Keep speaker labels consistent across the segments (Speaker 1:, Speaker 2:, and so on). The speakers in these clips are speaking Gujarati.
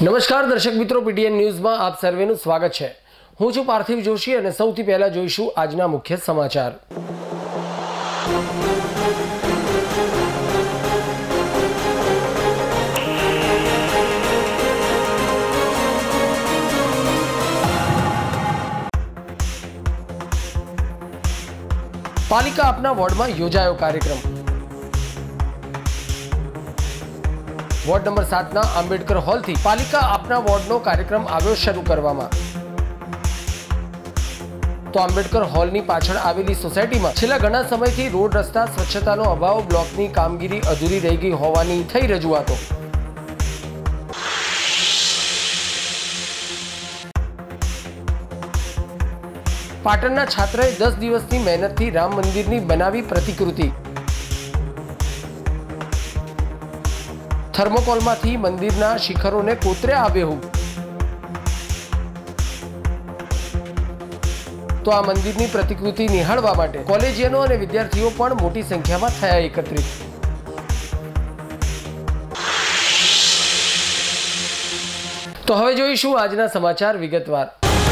Speaker 1: નમસ્કાર દર્શક મિત્રો, પીટીએન ન્યૂઝમાં આપ સર્વેનું સ્વાગત છે। હું છું પાર્થિવ જોશી અને સૌથી પહેલા જોઈશું આજના મુખ્ય સમાચાર। પાલિકા આપના વોર્ડમાં યોજાયો કાર્યક્રમ। वॉर्ड नंबर 7 ना आंबेडकर हॉल थी पालिका आपना वॉर्ड नो कार्यक्रम आव्यो शरू करवामां। तो आंबेडकर हॉल नी पाछळ आवेली सोसायटी में छेल्ला घणा समयथी रोड रस्ता स्वच्छतानो अभाव ब्लॉकनी कामगीरी अधूरी रही गई होवानी थई रजूआतो। पाटणना छात्रए 10 दिवसनी मेहनतथी राम मंदिरनी बनावी प्रतिकृति। थर्मोकोल मांथी मंदिरना शिखरोने कोतरे आबेहूब। तो आ मंदिरनी प्रतिकृति निहाळवा माटे कॉलेजियनो अने विद्यार्थीओ पण मोटी संख्यामां थया एकत्रित। तो हवे जोईशुं आजना समाचार विगतवार।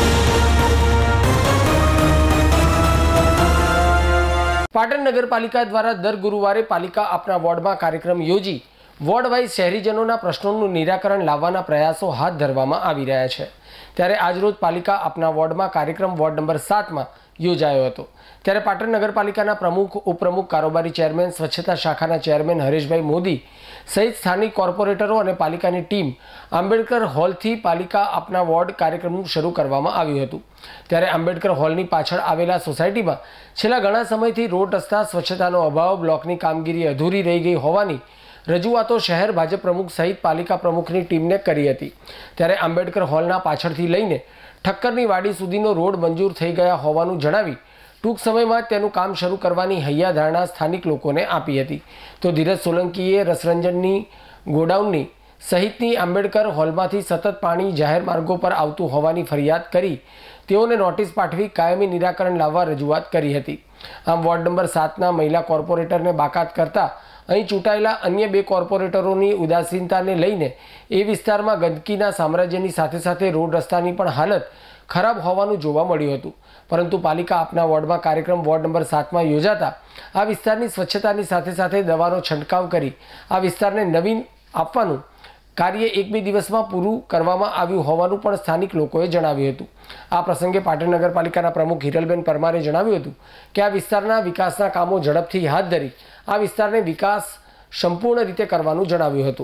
Speaker 1: पाटण नगरपालिका द्वारा दर गुरुवारे पालिका आपना वॉर्डमां कार्यक्रम योजी वॉर्ड वाइज शहरीजनों प्रश्नों निराकरण लाववाना प्रयासों हाथ धरवामां आवी रह्या छे। त्यारे आजरोज पालिका अपना वॉर्ड में कार्यक्रम वॉर्ड नंबर 7 में योजायो हतो। त्यारे पाटण नगरपालिकाना प्रमुख, उपप्रमुख, कारोबारी चेरमेन, स्वच्छता शाखाना चेरमेन हरीशभाई मोदी सहित स्थानिक कॉर्पोरेटरों और पालिकानी टीम आंबेडकर हॉल थी पालिका अपना वॉर्ड कार्यक्रम शुरू करवामां आव्युं हतुं। त्यारे आंबेडकर हॉलनी पाछळ आवेला सोसायटी में छेल्ला घणा समयथी रोड रस्ता स्वच्छतानो अभाव ब्लॉकनी कामगीरी अधूरी रही गई होवानी रजूआतो शहर भाजप प्रमुख सहित पालिका प्रमुखनी टीमने करी हती। त्यारे आंबेडकर हॉलना पाछळथी लईने ठक्करनी वाडी सुधीनो रोड मंजूर थई गया होवानुं जणावी टूंक समयमां तेनुं काम शरू करवानी हૈયાધારણા स्थानिक लोकोने आपी हती। तो धीरज सोलंकीए रसरंजननी गोडाउननी सहितनी आंबेडकर हॉलमांथी सतत पाणी जाहेर मार्गो पर आवतुं होवानी फरियाद करी तेओने नोटिस पाठवी कायमी निराकरण लाववा रजूआत करी हती। आम वॉर्ड नंबर 7 ना महिला कॉर्पोरेटरने बाकात करता અહીં ચૂંટાયેલા અન્ય બે કોર્પોરેટરોની ઉદાસીનતાને લઈને એ વિસ્તારમાં ગંદકીના સામ્રાજ્યની સાથે સાથે રોડ રસ્તાની પણ હાલત ખરાબ હોવાનું જોવા મળ્યું હતું। પરંતુ પાલિકા આપના વોર્ડમાં કાર્યક્રમ વોર્ડ નંબર 7માં યોજાતા આ વિસ્તારની સ્વચ્છતાની સાથે સાથે દવાનો છંટકાવ કરી આ વિસ્તારને નવીન આપવાનું કાર્ય 1-2 દિવસમાં પૂરું કરવામાં આવ્યું હોવાનું પણ સ્થાનિક લોકોએ જણાવ્યું હતું। આ પ્રસંગે પાટણ નગરપાલિકાના પ્રમુખ હિરલબેન પરમારે જણાવ્યું હતું કે આ વિસ્તારના વિકાસના કામો ઝડપથી હાથ ધરી આ વિસ્તારને વિકાસ સંપૂર્ણ રીતે કરવાનું જણાવ્યું હતું।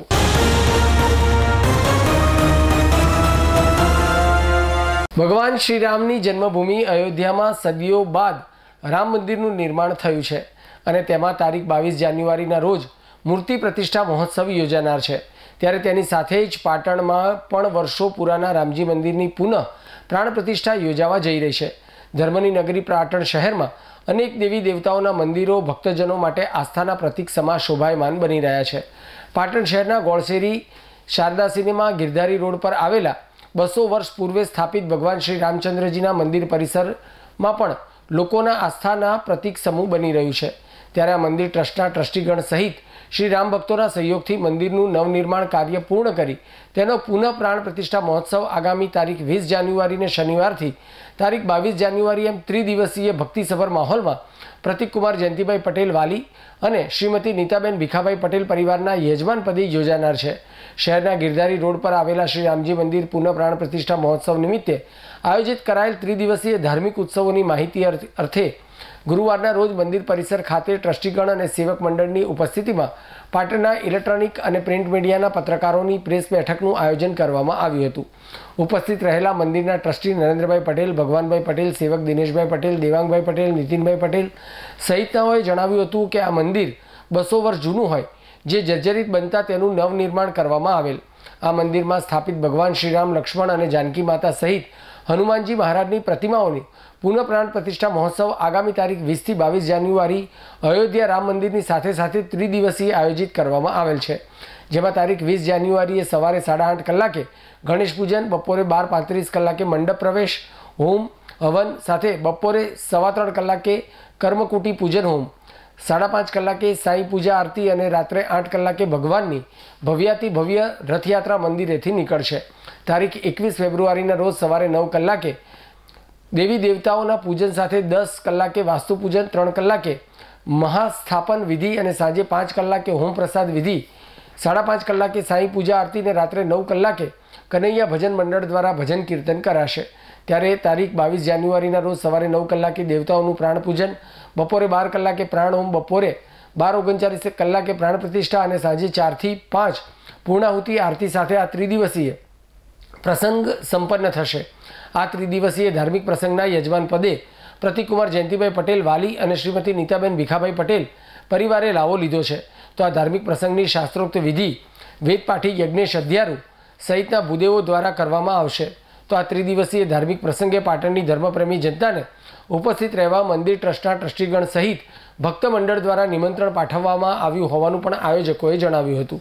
Speaker 1: ભગવાન શ્રીરામની જન્મભૂમિ અયોધ્યામાં સદીઓ બાદ રામ મંદિરનું નિર્માણ થયું છે અને તેમાં તારીખ 22 જાન્યુઆરીના રોજ મૂર્તિ પ્રતિષ્ઠા મહોત્સવ યોજાનાર છે। ત્યારે તેની સાથે જ પાટણમાં પણ વર્ષો પુરાના રામજી મંદિરની પુનઃ પ્રાણ પ્રતિષ્ઠા યોજાવા જઈ રહી છે। ધર્મની નગરી પાટણ શહેરમાં अनेक देवी देवताओं मंदिरों भक्तजनों माटे आस्थाना प्रतीक समा शोभायमान बनी रह्या छे। पाटण शहरना गोळसेरी शारदा सिनेमा गिरधारी रोड पर आवेला 200 वर्ष पूर्वे स्थापित भगवान श्री रामचंद्रजीना मंदिर परिसर में पण लोकोना आस्थाना प्रतीक समूह बनी रह्युं छे। त्यारे आ मंदिर ट्रस्टना ट्रस्टीगण सहित श्री राम भक्तों सहयोगथी मंदिरનું नवनिर्माण कार्य पूर्ण करी तेनो पुनः प्राण प्रतिष्ठा महोत्सव आगामी तारीख 20 जान्युआरी ने शनिवार थी तारीख 22 जान्युआरी एम त्रिदिवसीय भक्तिसभर माहौल में प्रतीक कुमार जयंतीभाई पटेल वाली अने श्रीमती नीताबेन भीखाभाई पटेल परिवारना यजमान पदे योजानार छे। शहरना गिरधारी रोड पर आवेला श्री रामजी मंदिर पुनः प्राण प्रतिष्ठा महोत्सव निमित्ते आयोजित करायेल त्रिदिवसीय धार्मिक उत्सवोनी माहिती अर्थे गुरुवारना रोज मंदिर परिसर खाते ट्रस्टीगण और सेवक मंडळनी उपस्थितिमां पाटणना इलेक्ट्रॉनिक और प्रिंट मीडियाना पत्रकारोनी प्रेस बैठकनुं आयोजन करवामां आव्युं हतुं। उपस्थित रहेला मंदिरना ट्रस्टी नरेन्द्रभाई पटेल, भगवानभाई पटेल, सेवक दिनेशभाई पटेल, देवांगभाई पटेल, नितिनभाई पटेल सहितनाओए जणाव्युं हतुं के आ मंदिर 200 वर्ष जूनुं होय जे जर्जरित बनता तेनुं नवनिर्माण करवामां आवेल। आ मंदिर में स्थापित भगवान श्रीराम, लक्ष्मण और जानकी माता सहित हनुमानजी महाराजनी प्रतिमाओनी पुनः प्राण प्रतिष्ठा महोत्सव आगामी तारीख 20 થી 22 जान्युआरी अयोध्या राम मंदिर साथे साथे त्रिदिवसीय आयोजित करवामां आवेल छे। जेमां तारीख 20 जान्युआरीए सवारे 8:30 कलाके गणेश पूजन, बपोरे 12:35 कलाके मंडप प्रवेश, होम हवन साथे बपोरे 3:15 कलाके कर्मकुटी पूजन होम 5:30 કલાકે સાંઈ પૂજા આરતી અને રાત્રે 8 કલાકે ભગવાનની ભવ્યાતિ ભવ્ય રથયાત્રા મંદિરેથી નીકળશે। તારીખ 21 ફેબ્રુઆરીના રોજ સવારે 9 કલાકે દેવી દેવતાઓના પૂજન સાથે 10 કલાકે વાસ્તુ પૂજન, 3 કલાકે મહાસ્થાપન વિધિ અને સાંજે 5 કલાકે હોમ પ્રસાદ વિધિ, 5:30 કલાકે સાંઈ પૂજા આરતી અને રાત્રે 9 કલાકે કનૈયા ભજન મંડળ દ્વારા ભજન કીર્તન કરાશે। ત્યારે તારીખ 22 જાન્યુઆરીના રોજ સવારે 9 કલાકે દેવતાઓનું પ્રાણ પૂજન, બપોરે 12 કલાકે પ્રાણ હોમ, બપોરે 12:39 કલાકે પ્રાણ પ્રતિષ્ઠા અને સાંજે 4 થી 5 પૂર્ણાહુતિ આરતી સાથે આ ત્રિદિવસીય પ્રસંગ સંપન્ન થશે। આ ત્રિદિવસીય ધાર્મિક પ્રસંગના યજમાન પદે પ્રતિકુમાર જયંતિભાઈ પટેલ વાલી અને શ્રીમતી નીતાબેન ભીખાભાઈ પટેલ પરિવારે લાવો લીધો છે। તો આ ધાર્મિક પ્રસંગની શાસ્ત્રોક્ત વિધિ વેદપાઠી યજ્ઞેશ અધ્યારુ સહિતના ભૂદેવો દ્વારા કરવામાં આવશે। તો આ ત્રિદિવસીય ધાર્મિક પ્રસંગે પાટણની ધર્મપ્રેમી જનતાને ઉપસ્થિત રહેવા મંદિર ટ્રસ્ટના ટ્રસ્ટીગણ સહિત ભક્ત મંડળ દ્વારા નિમંત્રણ પાઠવવામાં આવ્યું હોવાનું પણ આયોજકોએ જણાવ્યું હતું।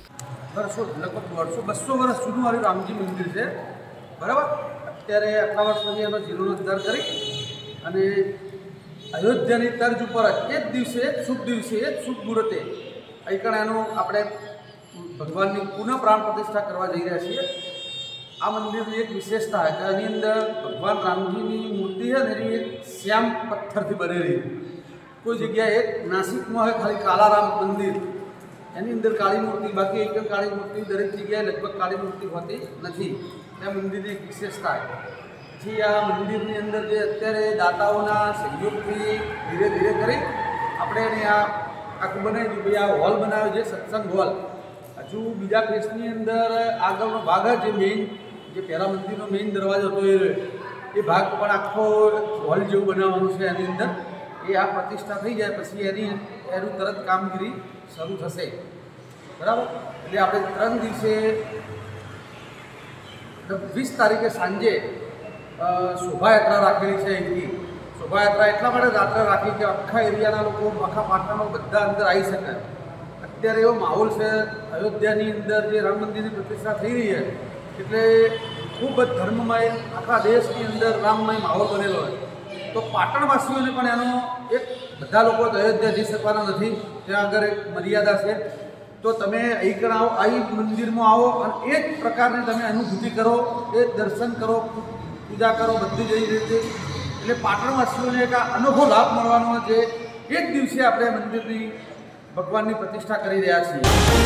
Speaker 2: લગભગ 150-200 વર્ષ જૂનું આ રામજી મંદિર છે, બરાબર। અત્યારે આટલા વર્ષ પછી એનો જીર્ણોદ્ધાર કરી અને અયોધ્યાની તર્જ ઉપર જ એક દિવસે, શુભ દિવસે, શુભ મુહૂર્તે અહીં એનું આપણે ભગવાનની પુનઃ પ્રાણ પ્રતિષ્ઠા કરવા જઈ રહ્યા છીએ। આ મંદિરની એક વિશેષતા છે કે એની અંદર ભગવાન રામજીની મૂર્તિ છે ને એની એક શ્યામ પથ્થરથી બનેલી, કોઈ જગ્યાએ એક નાસિકમાં હોય ખાલી કાલારામ મંદિર, એની અંદર કાળી મૂર્તિ, બાકી એકદમ કાળી મૂર્તિ દરેક જગ્યાએ લગભગ કાળી મૂર્તિ હોતી નથી। આ મંદિરની એક વિશેષતા છે। પછી આ મંદિરની અંદર જે અત્યારે દાતાઓના સહયોગથી ધીરે ધીરે કરી આપણે એને આખું બનાવી દીધું। ભાઈ આ હોલ બનાવ્યો છે સત્સંગ હોલ। હજુ બીજા ફેસની અંદર આગળનો ભાગ જે મેઇન, જે પહેલા મંદિરનો મેઇન દરવાજો હતો એ ભાગ પણ આખો હોલ જેવું બનાવવાનું છે। એની અંદર એ આ પ્રતિષ્ઠા થઈ જાય પછી એનું તરત કામગીરી શરૂ થશે, બરાબર। એટલે આપણે 3 દિવસે 20 તારીખે સાંજે શોભાયાત્રા રાખેલી છે। અહીંથી શોભાયાત્રા એટલા માટે રાત્રે રાખી કે આખા એરિયાના લોકો, આખા પાટણમાં બધા અંદર આવી શકે। અત્યારે એવો માહોલ છે અયોધ્યાની અંદર જે રામ મંદિરની પ્રતિષ્ઠા થઈ રહી છે એટલે ખૂબ જ ધર્મમય, આખા દેશની અંદર રામમય માહોલ બનેલો હોય। તો પાટણવાસીઓને પણ એનો એક, બધા લોકો અયોધ્યા જઈ શકવાના નથી, ત્યાં આગળ એક મર્યાદા છે। તો તમે અહીં આવો, અહીં મંદિરમાં આવો અને એ જ પ્રકારની તમે અનુભૂતિ કરો, એ દર્શન કરો, પૂજા કરો, બધી જઈ રીતે એટલે પાટણવાસીઓને એક આ અનોખો લાભ મળવાનો છે। એ જ દિવસે આપણે મંદિરની ભગવાનની પ્રતિષ્ઠા કરી રહ્યા છીએ।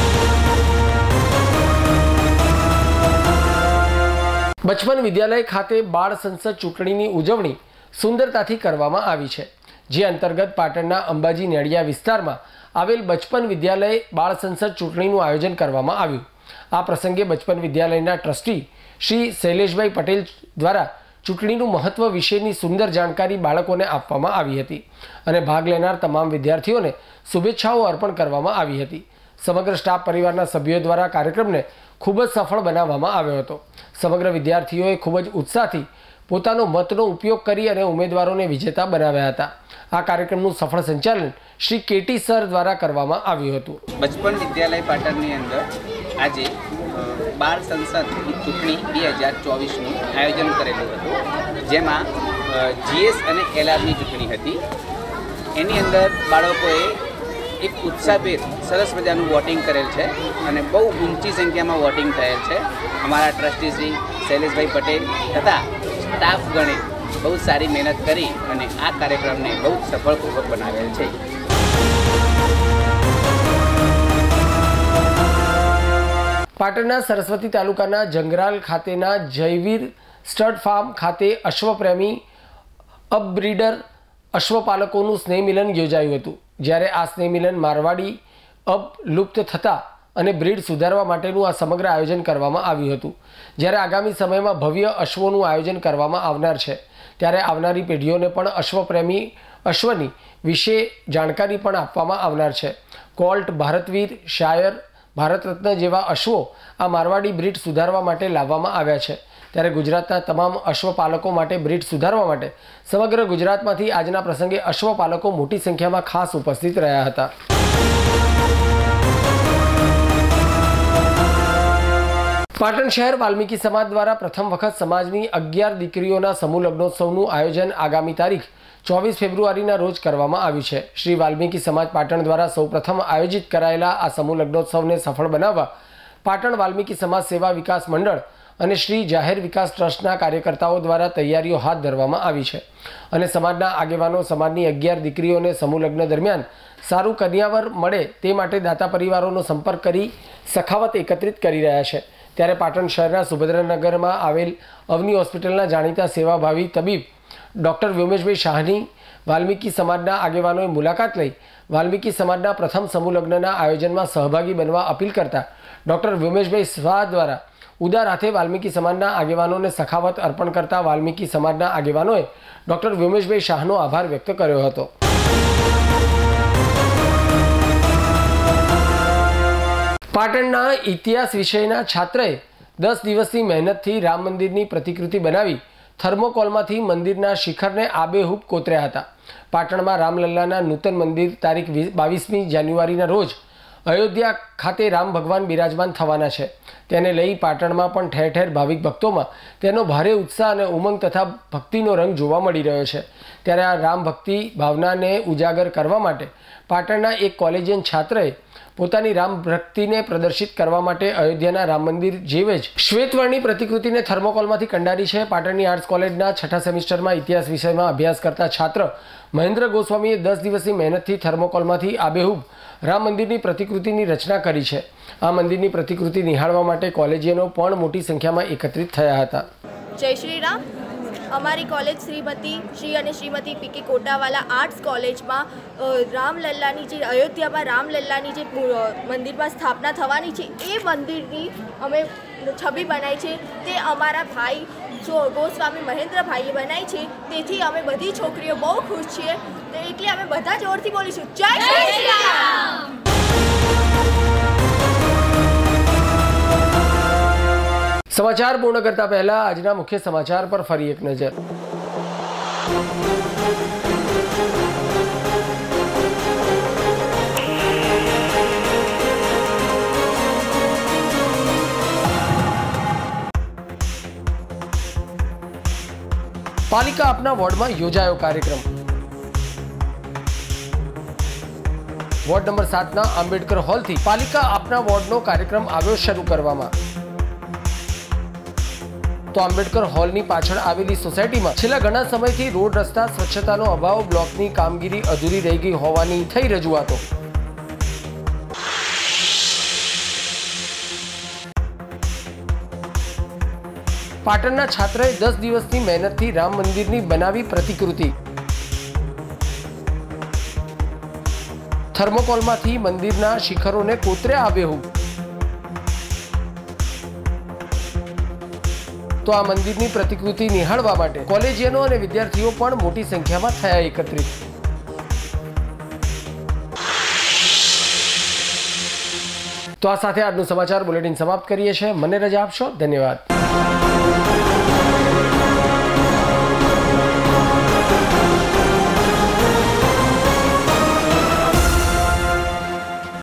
Speaker 1: બચપન વિદ્યાલય ખાતે બાળ સંસદ ચૂંટણીની ઉજવણી સુંદરતાથી કરવામાં આવી છે, જે અંતર્ગત પાટણના અંબાજી નેડિયા વિસ્તારમાં આવેલ બચપન વિદ્યાલય બાળ સંસદ ચૂંટણીનું આયોજન કરવામાં આવ્યું। આ પ્રસંગે બચપન વિદ્યાલયના ટ્રસ્ટી શ્રી શૈલેષભાઈ પટેલ દ્વારા ચૂંટણીનું મહત્વ વિશેની સુંદર જાણકારી બાળકોને આપવામાં આવી હતી અને ભાગ લેનાર તમામ વિદ્યાર્થીઓને શુભેચ્છાઓ અર્પણ કરવામાં આવી હતી। સમગ્ર સ્ટાફ પરિવારના સભ્યો દ્વારા કાર્યક્રમને ખૂબ જ સફળ બનાવવામાં આવ્યો હતો। સમગ્ર વિદ્યાર્થીઓએ ખૂબ જ ઉત્સાહથી પોતાનો મતનો ઉપયોગ કરી અને ઉમેદવારોને વિજેતા બનાવ્યા હતા। આ કાર્યક્રમનું સફળ સંચાલન શ્રી કેટી સર દ્વારા કરવામાં આવ્યું હતું।
Speaker 3: બચપન વિદ્યાલય પાટણની અંદર આજે બાળ સંસદની ચૂંટણી 2024નું આયોજન કરેલું હતું, જેમાં જીએસ અને એલઆરની ચૂંટણી હતી। એની અંદર બાળકોએ એક ઉત્સાહભેર સરસ મજાનું વોટિંગ કરેલ છે અને બહુ ઊંચી સંખ્યામાં વોટિંગ થયેલ છે। અમારા ટ્રસ્ટી શ્રી શૈલેષભાઈ પટેલ તથા સ્ટાફગણે બહુ સારી મહેનત કરી અને આ કાર્યક્રમને બહુ સફળપૂર્વક બનાવેલ છે।
Speaker 1: પાટણના સરસ્વતી તાલુકાના જંગરાલ ખાતેના જયવીર સ્ટડ ફાર્મ ખાતે અશ્વપ્રેમી અપબ્રીડર અશ્વપાલકોનું સ્નેહ મિલન યોજાયું હતું, જ્યારે આ સ્નેહ મિલન મારવાડી અપ લુપ્ત થતા અને બ્રીડ સુધારવા માટેનું આ સમગ્ર આયોજન કરવામાં આવ્યું હતું। જ્યારે આગામી સમયમાં ભવ્ય અશ્વોનું આયોજન કરવામાં આવનાર છે, ત્યારે આવનારી પેઢીઓને પણ અશ્વપ્રેમી અશ્વની વિશે જાણકારી પણ આપવામાં આવનાર છે। કોલ્ટ, ભારતવીર, શાયર, ભારત રત્ન જેવા અશ્વો આ મારવાડી બ્રીડ સુધારવા માટે લાવવામાં આવ્યા છે। ત્યારે ગુજરાતના તમામ અશ્વપાલકો માટે બ્રીડ સુધારવા માટે સમગ્ર ગુજરાતમાંથી આજના પ્રસંગે અશ્વપાલકો મોટી સંખ્યામાં ખાસ ઉપસ્થિત રહ્યા હતા। પાટણ શહેર વાલ્મીકી સમાજ દ્વારા પ્રથમ વખત સમાજની 11 દીકરીઓના સમૂહ લગ્નોત્સવનું આયોજન આગામી તારીખ 24 ફેબ્રુઆરીના રોજ કરવામાં આવ્યું છે। શ્રી વાલ્મીકી સમાજ પાટણ દ્વારા સૌપ્રથમ આયોજિત કરાયેલા આ સમૂહ લગ્નોત્સવને સફળ બનાવવા પાટણ વાલ્મીકી સમાજ સેવા વિકાસ મંડળ અને શ્રી જાહેર વિકાસ ટ્રસ્ટના કાર્યકર્તાઓ દ્વારા તૈયારીઓ હાથ ધરવામાં આવી છે અને સમાજના આગેવાનો સમાજની 11 દીકરીઓને સમૂહ લગ્ન દરમિયાન સારું કન્યાવર મળે તે માટે દાતા પરિવારોનો સંપર્ક કરી સખાવત એકત્રિત કરી રહ્યા છે। ત્યારે પાટણ શહેરના સુભદ્રાનગરમાં આવેલ અવની હોસ્પિટલના જાણીતા સેવાભાવી તબીબ ડૉક્ટર વ્યોમેશભાઈ શાહની વાલ્મીકી સમાજના આગેવાનોએ મુલાકાત લઈ વાલ્મીકી સમાજના પ્રથમ સમૂહ લગ્નના આયોજનમાં સહભાગી બનવા અપીલ કરતા ડૉક્ટર વ્યોમેશભાઈ શાહ દ્વારા ઉદાર હાથે વાલ્મીકી સમાજના આગેવાનોને સખાવત અર્પણ કરતા વાલ્મીકી સમાજના આગેવાનોએ ડૉક્ટર વ્યોમેશભાઈ શાહનો આભાર વ્યક્ત કર્યો હતો। પાટણના ઇતિહાસ વિષયના છાત્રએ 10 દિવસની મહેનતથી રામ મંદિરની પ્રતિકૃતિ બનાવી થર્મોકોલમાંથી મંદિરના શિખરને આબેહૂબ કોતર્યા હતા। પાટણમાં રામલલ્લાના નૂતન મંદિર તારીખ 22મી જાન્યુઆરીના રોજ અયોધ્યા ખાતે રામ ભગવાન બિરાજમાન થવાના છે। તેને લઈ પાટણમાં પણ ઠેર ઠેર ભાવિક ભક્તોમાં તેનો ભારે ઉત્સાહ અને ઉમંગ તથા ભક્તિનો રંગ જોવા મળી રહ્યો છે। ત્યારે આ રામ ભક્તિ ભાવનાને ઉજાગર કરવા માટે પાટણના એક કોલેજિયન છાત્રએ પોતાની રામ ભક્તિને પ્રદર્શિત કરવા માટે અયોધ્યાના રામ મંદિર જેવે જ શ્વેતવર્ણની પ્રતિકૃતિને થર્મોકોલમાંથી કંડારી છે। પાટણની આર્ટ્સ કોલેજના 6થા સેમિસ્ટરમાં ઇતિહાસ વિષયમાં અભ્યાસ કરતા છાત્ર મહેન્દ્ર ગોસ્વામીએ 10 દિવસની મહેનતથી થર્મોકોલમાંથી આબેહૂબ રામ મંદિરની પ્રતિકૃતિની રચના કરી છે। આ મંદિરની પ્રતિકૃતિ નિહાળવા માટે કોલેજિયનો પણ મોટી સંખ્યામાં એકત્રિત થયા હતા।
Speaker 4: જય શ્રી રામ। અમારી કોલેજ શ્રી અને શ્રીમતી પીકે કોટાવાલા આર્ટ્સ કોલેજમાં રામલલ્લાની જે અયોધ્યામાં રામલલ્લાની જે મંદિરમાં સ્થાપના થવાની છે એ મંદિરની અમે છબી બનાવી છે। તે અમારા ભાઈ જો ગોસ્વામી મહેન્દ્રભાઈએ બનાવી છે। તેથી અમે બધી છોકરીઓ બહુ ખુશ છીએ। તો એટલે અમે બધા જોરથી બોલીશું જય શ્રી રામ।
Speaker 1: સમાચાર પૂર્ણ કરતા પહેલા આજના મુખ્ય સમાચાર પર ફરી એક નજર। પાલિકા આપના વોર્ડમાં યોજાયો કાર્યક્રમ। વોર્ડ નંબર 7ના આંબેડકર હોલથી પાલિકા આપના વોર્ડનો કાર્યક્રમ આવ્યો શરૂ કરવામાં। તો આંબેડકર હોલની પાછળ આવેલી સોસાયટીમાં છેલ્લા ઘણા સમયથી રોડ રસ્તા સ્વચ્છતાનો અભાવ બ્લોકની કામગીરી અધૂરી રહી ગઈ હોવાની થઈ રજૂઆતો। પાટણના છાત્રએ 10 દિવસની મહેનતથી રામ મંદિરની બનાવી પ્રતિકૃતિ। થર્મોકોલમાંથી મંદિરના શિખરોને કોતર્યા આબેહૂબ। તો આ મંદિરની પ્રતિકૃતિ નિહાળવા માટે કોલેજિયનો અને વિદ્યાર્થીઓ પણ મોટી સંખ્યામાં થયા એકત્રિત। તો આ સાથે આજનું સમાચાર બુલેટિન સમાપ્ત કરીએ છીએ। મને રજા આપશો। ધન્યવાદ।